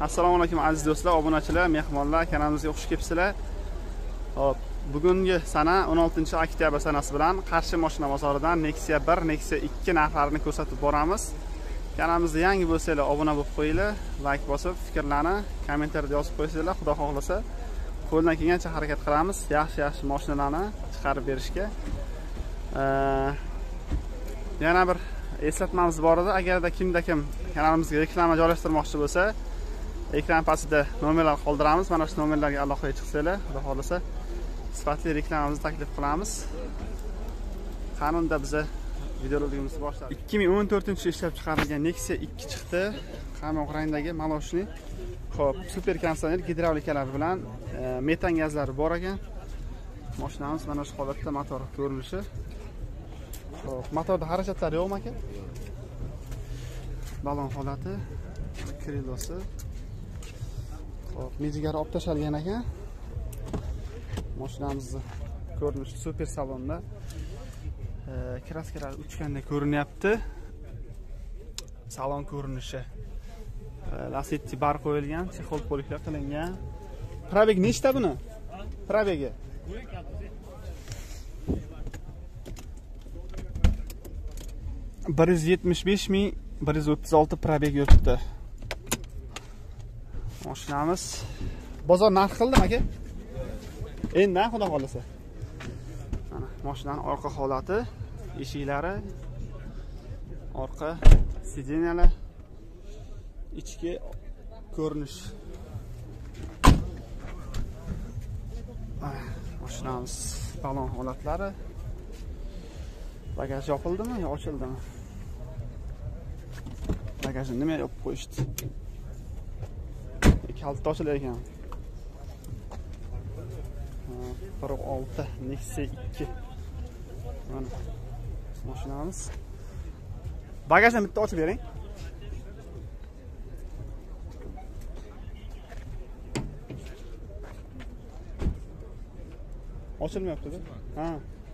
Assalomu alaykum aziz do'stlar, obunachilar, mehmonlar, kanalimizga xush kelibsizlar. Hop, bugungi sana 16-oktyabr sanasi bilan Qarshi mashina bozoridan Nexia 1, Nexia 2 narxlarini ko'rsatib boramiz. Kanalimizga yangi bo'lsanglar, obuna bo'lib qo'yinglar, like bosib, fikrlarni kommentariyada yozib qo'ysanglar, xudo xohlasa, qo'ldan kelgancha harakat qilamiz, yaxshi mashinalarni chiqarib berishga. Yana bir eslatmamiz bor edi, agarda kim kanalimizga reklama joylashtirmoqchi bo'lsa, ekran pastida nomerlar qoldiramiz. Mana shu nomerlarga aloqaga chiqsanglar, xudo xohlasa, sifatli reklamamizni taklif qilamiz. Qanunda biza videorolikimizni boshladik. 2014-yil ishlab chiqarilgan Nexia 2 chiqdi. Qamoq rangdagi maloshni. Xo'p, super konditsioner gidravlikalar bilan metan gazlari bor ekan. Mashinamiz mana shu holatda, motor ko'rinishi. Xo'p, motorda xarajatlar yo'qmi aka? Balon holati, krilosi. Xo'p, mijigari olib tashalgan ekan. Mashinamizning ko'rinishi super salonda. Kraskalar uchganda ko'rinyapti. Salon ko'rinishi. Lasetti bar qo'yilgan, chexol poliklar qilingan. Probeg nechta buni? Probegi 175.000, 136 probeg yuribdi. Mashinamiz bozor narx qildimi aka? Endi xudo xolasa. Mana mashinaning orqa holati, eshiklari, orqa sideniyalar, ichki ko'rinish. Mashinamiz balon holatlari. Bagaj yopildimi yo ochildimi? Bagajni nima yopib qo'yishdi? Kalta ochilar ekan. 16 Nexia 2. Mana mashinamiz. Bagajni bitta ochib bering. Ochilmayapti-da. Ha.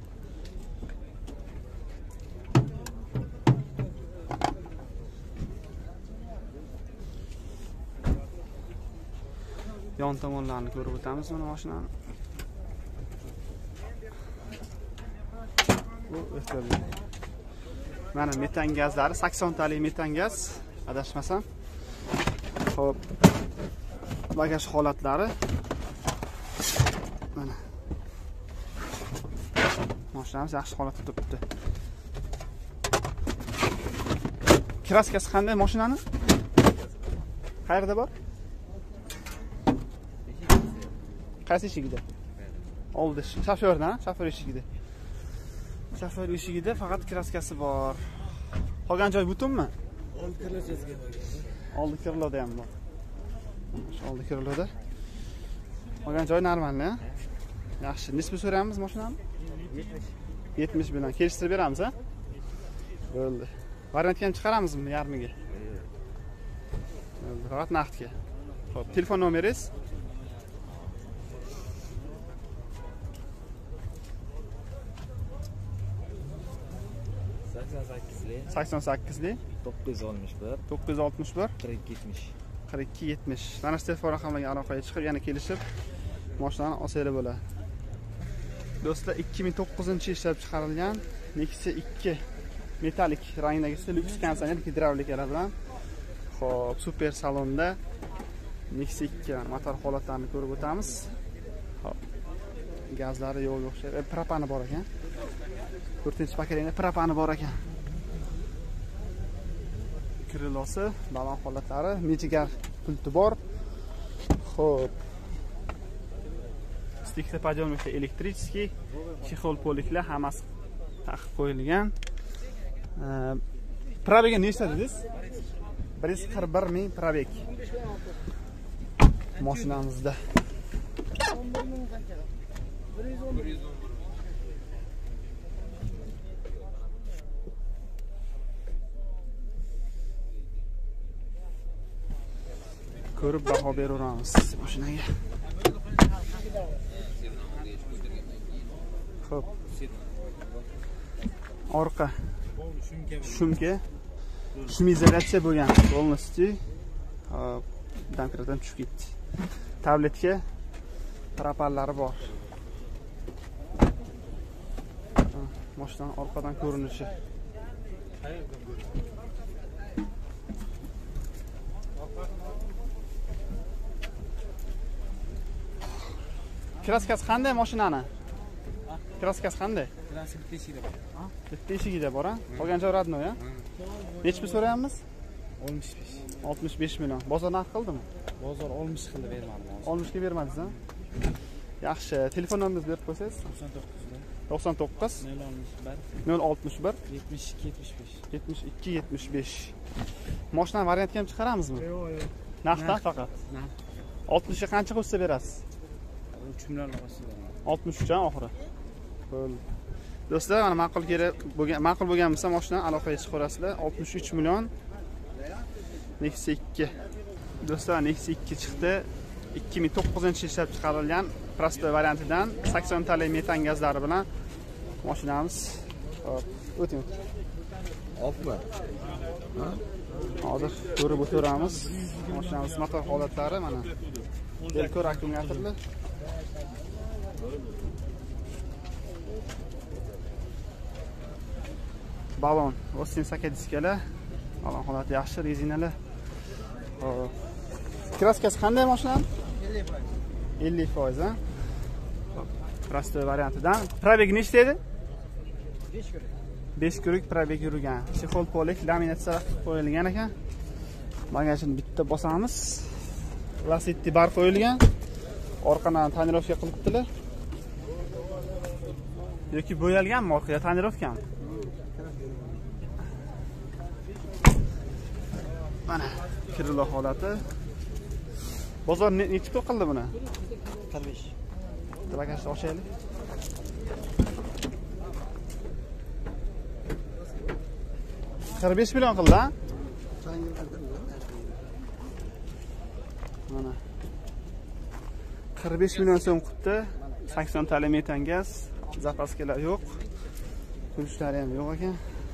Yon tomonlarni ko'rib o'tamiz mana mashinani. Bu o'tadi. Mana metan gazlari, 80 talik metan gaz, adashmasam. Xo'p. Bagaj holatlari. Mana. Mashinamiz yaxshi holatda turibdi. Kraskasi qanday mashinani? Qayerda bor? Qaysi eshigida? Oldi, shofyordan, shofyor eshigida. Shofyor eshigida faqat kraskasi bor. Qolgan joy butunmi? Oldi kirloda ham bor. Shu oldi kirloda. Qolgan joy normalmi? Yaxshi. Nisbi so'raymiz mashinani? 70 bilan kelishtirib beramiz, ha? Bo'ldi. Variantga ham chiqaramizmi yarmiga? Bo'ldi, faqat naqdga. Xo'p, telefon nomeringiz? 88 961 4270 4270. Mana shu telefon raqamlarga aloqaga chiqib, yana kelishib mashinani olsanglar bo'ladi. Do'stlar, 2009-yil ishlab chiqarilgan Nexia 2 metalik rangdagi Lux konditsioner gidravlikalar bilan. Xo'p, super salonda Nexia 2 motor holatlarini ko'rib o'tamiz. Xo'p. Gazlari yo'q o'xshaydi. Propani bor ekan. 4-paketda propani bor ekan. Krilosi, balon holatlari, mijigar pulti bor. Xo'p. Stikli podъемники elektrichskiy, chexol poliklar hammasi taqib qo'yilgan. Probega nechta dedingiz? 141.000 probeg. Mashinamizda. Ko'rib baho beraveramiz mashinaga. Xo'p. Orqa shumka, shum izolyatsiya bo'lgan, полностью. Damkradan tushib ketdi. Tabletga propallari bor. Mashinaning orqadan ko'rinishi. Kraskasi qanday mashinani? Kraskasi qanday? Kraska bitta eshigida bor. Bitta eshigida bor, ha? Qolgancha radno, ya? Necha pul so'rayapmiz? 65. 65 million. Bozor narx qildimi? Bozor 60 qildi bermadim. 60 ga bermadingiz, ha? Yaxshi. Telefon nomeringizni berib qo'ysangiz? 99 061 72 75. Mashina variantga ham chiqaramizmi? Yo'q. Narxdan faqat. 60 ga qancha qo'shsa berasiz? 3 million orasida. 63 dan oxiri. Bo'ldi. Do'stlar, mana ma'qul bo'lgan bo'lsa mashinani aloqaga chiqarasizlar. 63 million Nexia 2. Do'stlar, Nexia 2 chiqdi. 2009-yil ishlab chiqarilgan prostoy variantidan 80 tali metan gazlari bilan mashinamiz. Hop, o'ting. Olma. Hozir ko'rib o'tiramiz. Mashinamiz motor holatlari mana. Delkor akkumulyatorli. Balon, Ostin saka diskalar. Balon holati yaxshi, rezinalar. Hop. Kraskasi qanday mashinaning? 50%, ha? Prostoy variantidan. Probeg nechta edi? 5 kurik probeg yurgan. Chexol polik laminatsiya qo'yilgan ekan. Bagajini bitta bosamiz. Lasetti bar qo'yilgan. Orqadan tonirovka qilibdilar. Yoki bo'yalganmi orqaga tonirovkami? Mana kirilo holati. Bozor necha pul qildi buni? 45. Bagajni ochaylik. $45 million qildi, ha? Mana 45 million so'm qutdi. 80 tali metan gaz, zapaskalar yo'q. Kulishlari ham yo'q ekan.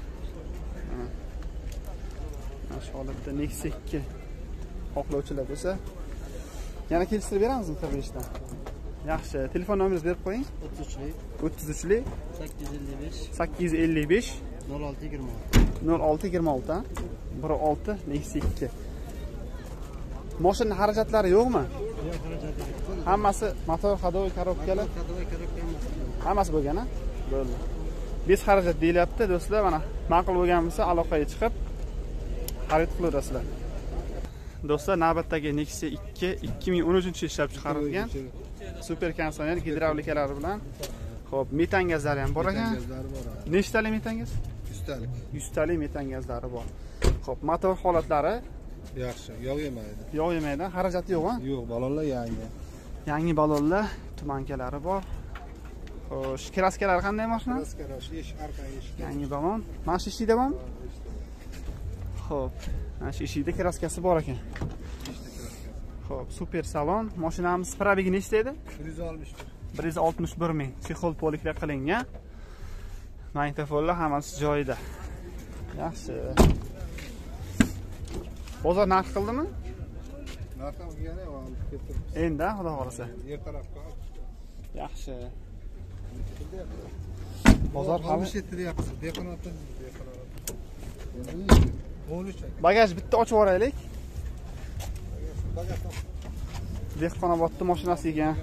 Mana shu holatda Nexia 2 xohlovchilar bo'lsa, yana kelishtirib beramizmi 45 dan? Yaxshi. Telefon nomeringizni berib qo'ying. 33 855 0626 ha? 16 Nexia 2. Mashina xarajatlari yo'qmi? Yo'q, xarajat yo'q. Hammasi motor, ходовой korobkalar. Hammasi bo'lgan, ha? Bo'ldi. Biz xarajat deyilyapti, do'stlar. Mana ma'qul bo'lgan bo'lsa aloqaga chiqib xarid qilaverasizlar. Do'stlar, navbatdagi Nexia 2 2013-yil ishlab chiqarilgan super konditsioner gidravlikalari bilan. Xo'p, metan gazlari ham bor ekan. Nechtalik metan gaz? 100 talik. 100 talik metan gazlari bor. Xo'p, motor holatlari Yaxshi, yog' yemaydi. yog' yemaydi, xarajati yo'q, ha? Yo'q, balonlar yangi. Yangi balonlar, tumankalari bor. Xo'sh, kraskalari qanday mashina? Kraskalar, eshik, arqa eshik. Yangi balon. Mana shu eshikda bormi? Xo'p, mana shu eshikda kraskasi bor ekan. Xo'p, super salon. Mashinamiz probegi nechta edi? 161 ming. Chexol poliklar qilingan. Magnitofonlar hammasi joyida. Yaxshi. Bozor narx qildimi? Narxam yana olib ketdim. Endi, xudo xolasa. Yer tarafga. Yaxshi. Bozor hali 67 deyapsiz. Deqonatdan. Bagaj bitta ochib yuboraylik. Bagaj. Dehqonobodning mashinasi ekan.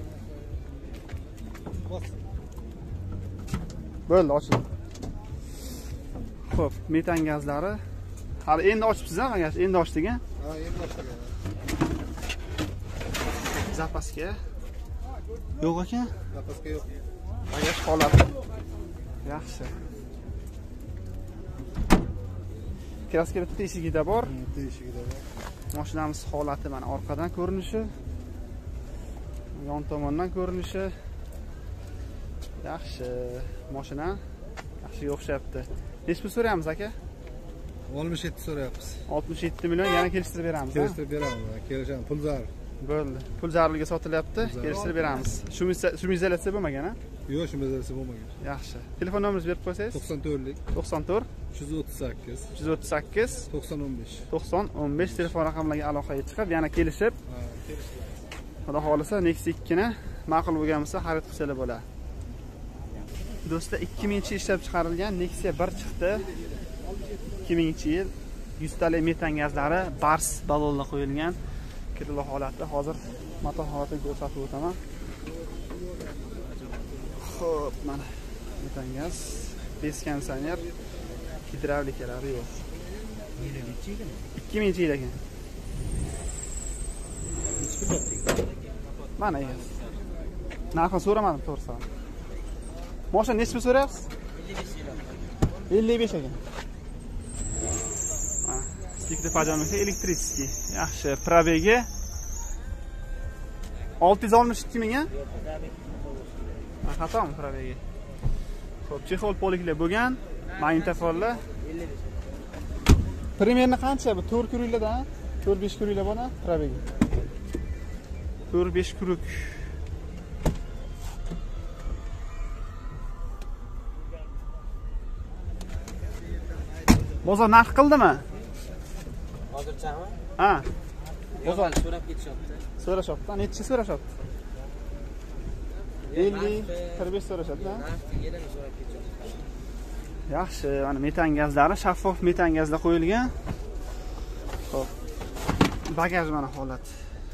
Bo'ldi, ochildi. Xo'p, metan gazlari. Hali endi ochibsiz, ha, bagaj? Endi ochdik, ha? Ha, endi ochdik. Zapaska yo'q ekan. Zapaska yo'q. Bagaj holati yaxshi. Kraska bitta eshigida bor. Bitta eshigida bor. Mashinamiz holati mana orqadan ko'rinishi, yon tomondan ko'rinishi yaxshi. Mashina yaxshiga o'xshabdi. Necha pul so'rayapmiz aka? 67 so'rayapmiz. 67 million, yana kelishtirib beramiz. Kelishtirib beramiz. Kelishamiz. Pul zar. Bo'ldi. Pul zarurga sotilyapti, kelishtirib beramiz. Shu izolyatsiya bo'lmagan, ha? Yo'q, shu mazalasi bo'lmagan. Yaxshi. Telefon nomeringizni berib qo'ysangiz? 94lik 94 338 338 9015. 90 15 telefon raqamlariga aloqaga chiqib, yana kelishib, Ha, kelishdi. xudo xolisa Nexia 2 ni ma'qul bo'lgan bo'lsa xarid qilsalar bo'ladi. Do'stlar, 2000-yil ishlab chiqarilgan Nexia 1 chiqdi. 2000-yil 100 talik metan gazlari bars balonga qo'yilgan. Kirli holati. Hozir motor holatini ko'rsatib o'taman. Xo'p, mana metan gaz, bez konditsioner, gidravlikalari yo'q. 2000-yil ekan. Mana ekan. Narxini so'ramadim to'g'risi. Mashina nechta so'rayapsiz? 55 ekan. Ha, stikli pajamasi elektriskiy. Yaxshi, probegi 662 ming a? Ha, xatomi probegi? Xo'p, chexol poliklar bo'lgan, magnitofonlar. Primerni qancha bu? 4 kuruklarda, 4-5 kuruklar bo'ladi, probegi. 4-5 kuruk. Bozor narx qildimi? Hozirchami? Ha. Bozor so'rab ketishyapti. So'rashyapti. Necha so'rashyapti? 50, 45 so'rashyapti. Yerdan so'rab ketishyapti. Yaxshi, mana metan gazlari, shaffof metan gazlar qo'yilgan. Xo'p. Bagaj mana holat.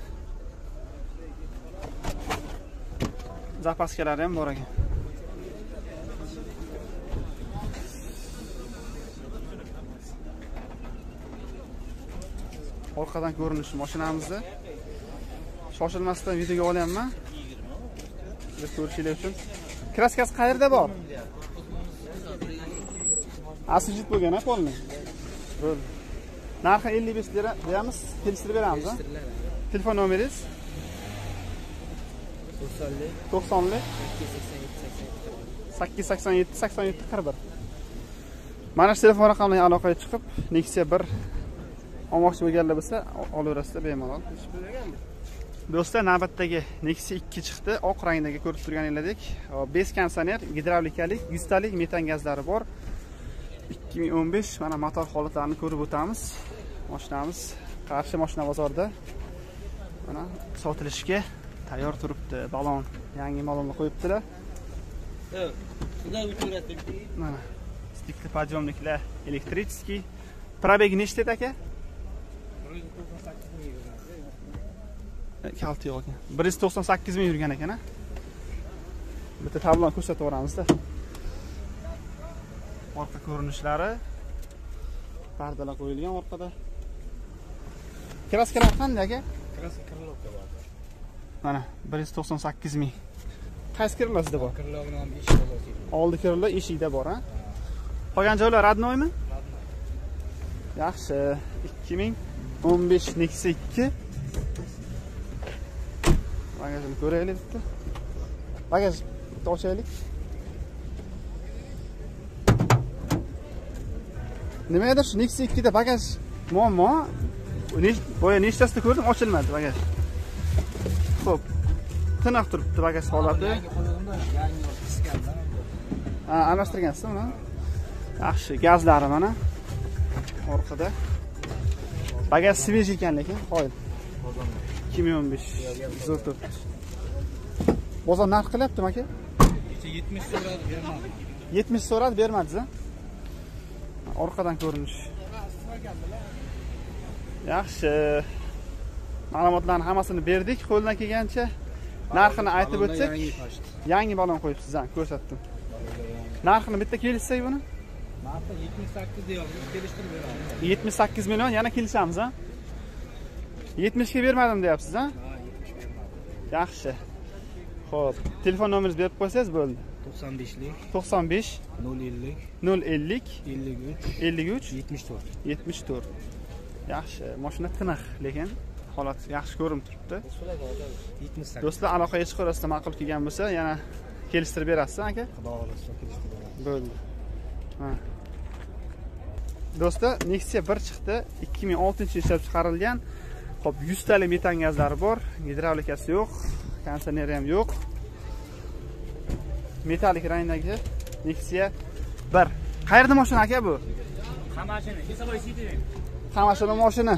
Zapaskalari ham bor ekan. Orqadan ko'rinishi mashinamizda. Shoshilmasdan videoga olyapman. Siz ko'rishingiz uchun. Kraskasi qayerda bor? Asijit bo'lgan-a polni. Bo'ldi. Narxi 55 lira beramiz, kelishtirib beramiz, ha? Telefon nomeringiz? 90 887 87 41. Mana shu telefon raqamlariga aloqaga chiqib, Nexia 1 olmoqchi bo'lganlar bo'lsa, olaverasizlar bemalol. Do'stlar, navbatdagi Nexia 2 chiqdi. Oq rangdagi ko'rib turganingizdek, bez konditsioner, gidravlikalik, 100 talik metan gazlari bor. 2015 mana motor holatlarini ko'rib o'tamiz. Mashinamiz Qarshi mashina bozorida mana sotilishga tayyor turibdi. Balon, yangi balonni qo'yibdilar. Shunday o'tiradik. Mana stikli podjomniklar, elektriskiy. Probegi nechta edi aka? 2 yo'q ekan. 198 ming yurgan ekan, ha? Bitta tabloni ko'rsatib o'ramizda. Orqa ko'rinishlari, pardalar qo'yilgan orqada. Kraskalar qanday aka? Kraska kirlovka bor. Mana 198 ming. Qaysi kirlasida bor? Kirlovning ham eshik bor. Oldi kirlar eshikda bor, ha? Qolgan joylar radnoymi? Yaxshi. 2015 Nexia 2. Bagajni ko'raylik bitta. Bagaj bitta ochaylik. Nimadir shu Nexia 2 da bagaj muammo. Boya nechtasida ko'rdim, ochilmadi bagaj. Xo'p. Tiniq turibdi bagaj holati. Ha, almashtirgansiz uni? Yaxshi, gazlari mana orqada. Bagaj svej ekan lekin, qoyil. 2015 zo'r turibdi. Bozor narx qilyaptimi aka? 70 so'radi, bermadi. 70 so'radi, bermadiz-a? Orqadan ko'rinish. Yaxshi. Ma'lumotlarni hammasini berdik, qo'ldan kelgancha narxini aytib o'tsak, yangi balon qo'yibsiz, ha, ko'rsatdim. Narxini bitta kelishsak buni? Narxi 78 deyapmiz, kelishtirib beramiz. 78 million, yana kelishamiz, ha? 70 ga bermadim deyapsiz, ha? Ha, 70 bermadim. Yaxshi. Xo'p, telefon nomeringizni berib qo'ysangiz bo'ldi. 95lik 95 050 050 53 53 74. 74. Yaxshi, mashina tiniq, lekin holat yaxshi ko'rinib turibdi. 78. Do'stlar, aloqaga chiqarasizda ma'qul kelgan bo'lsa, yana kelishtirib berasiz, aka? Xudo xolasa kelishtirib beramiz. Bo'ldi. Ha. Do'stlar, Nexia 1 chiqdi. 2006-yil ishlab chiqarilgan. Xo'p, 100 talik metan gazlari bor, gidravlikasi yo'q, konditsioneri ham yo'q. Metalik rangdagi Nexia 1. Qayerda mashina aka bu? Hamashini, hisoboy siting. Hamashini mashina.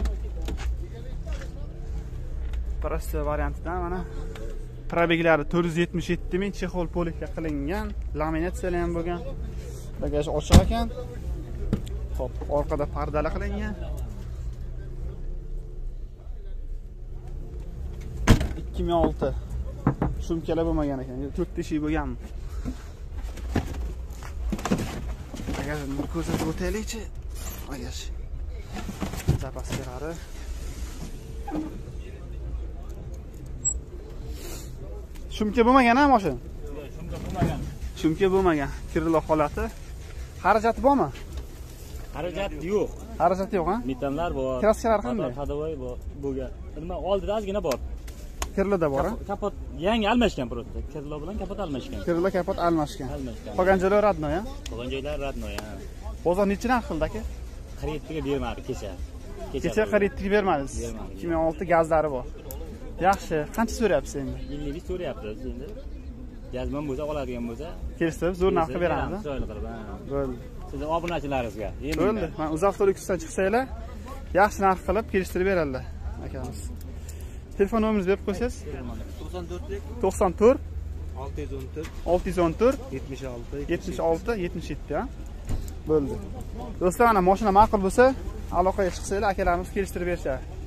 Prosta variantidan mana probeglari 477 ming, chexol polikga qilingan, laminatsiyalar ham bo'lgan. Bagaj ochiq ekan. Xo'p, orqada pardalar qilingan. 2006 shumkalar bo'lmagan ekan, 4 teshik bo'lganmi? Bagajni ko'rsatib o'taylikchi. Bagaj. Zapaskilari. Shumka bo'lmagan-a mashina? Shunga bo'lmagan. Shumka bo'lmagan. Kirli holati. Xarajati bormi? Xarajat yo'q. Xarajati yo'q, ha? Metanlar bor. Kraskalar qanday? Hadovoy bo'lgan. Nima oldida ozgina bor. Kirlida bor, ha? Kapot yangi almashgan просто. Kirlo bilan kapot almashgan. Kirli kapot almashgan. Almashgan. Qolgan joylar radnoy, ha? Qolgan joylar radnoy, ha. Bozor necha narx qildi aka? 47 ga bermadi kecha. Kecha 47 ga bermadingiz. 2006 gazlari bor. Yaxshi. Qancha so'rayapsiz endi? 50 so'rayapmiz endi. Jazman bo'lsa, oladigan bo'lsa, Kelishib, zo'r narxga beramiz. Chiroyli qilib, ha. Bo'ldi. Sizning obunachilaringizga. Bo'ldi. Men UzAvtoLuxdan chiqsanglar, yaxshi narx qilib kelishtirib beradilar akamiz. Telefon nomeringizni berib qo'ysangiz? 94 614 76 77, ha? Bo'ldi. Do'stlar, mana mashina ma'qul bo'lsa, aloqaga chiqsanglar, akalarimiz kelishtirib berishadi.